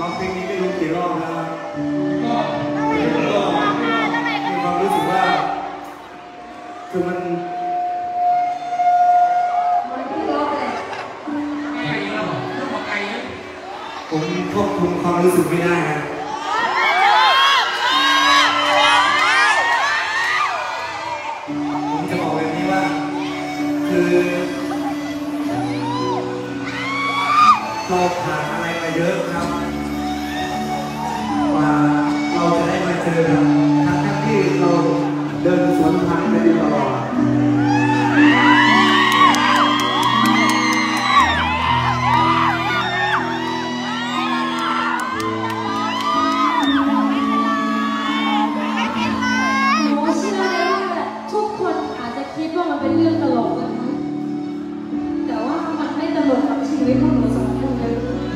ร้องเพลงนี้ไม่รู้กี่รอบแล้วก็มีความรู้สึกว่าคือมันผมควบคุมความรู้สึกไม่ได้นะผมจะบอกแบบนี้ว่าคือเราผ่านอะไรมาเยอะครับว่าเราจะได้มาเจอกันทั้งที่เราเดินสวนทางกันอยู่ตลอดคิดว่ามันเป็นเรื่องตลกนะแต่ว่ามันไม่ตลกกับชีวิตของหนูสองคนเลย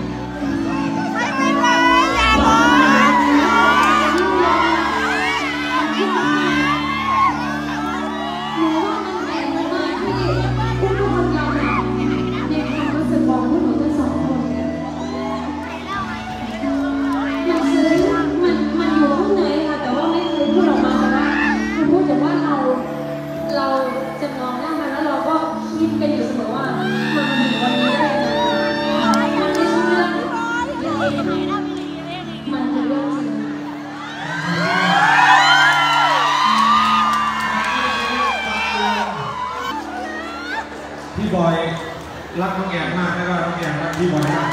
หนูว่ามันแปลกมากที่ทุกคนเราในความรู้สึกของพวกหนูทั้งสองคนเนี่ยมันซึ้งมันอยู่ข้างในค่ะแต่ว่าไม่เคยพูดออกมาแต่ว่าคือพูดแต่ว่าเราจะมองหน้ามันแล้วเราก็คิดกันอยู่เสมอว่ามันถึงวันนี้ได้ยังไงมันไม่ใช่เรื่องมันคือเรื่องจริงพี่บอยรักน้องแอมมากแล้วก็น้องแอมรักพี่บอยมาก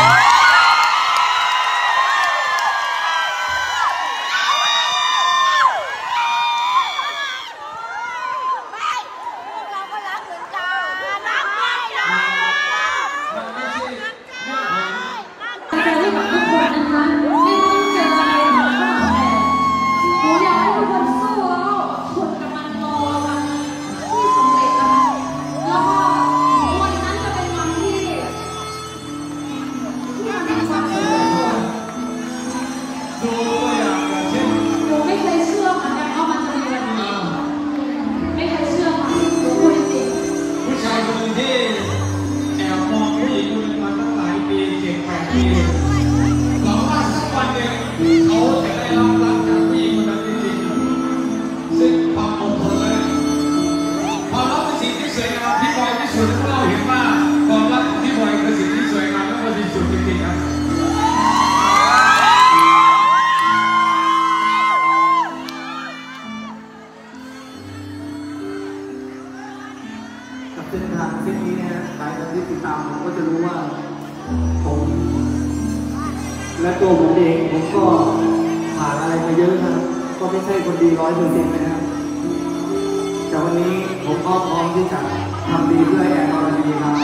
เส้นทางเส้นนี้เนี่ยหลายคนที่ติดตามผมก็จะรู้ว่าผมและตัวผมเองผมก็ผ่านอะไรมาเยอะครับก็ไม่ใช่คนดี100%นะครับแต่วันนี้ผมก็พร้อมที่จะทำดีเพื่อแอนอรดีครับ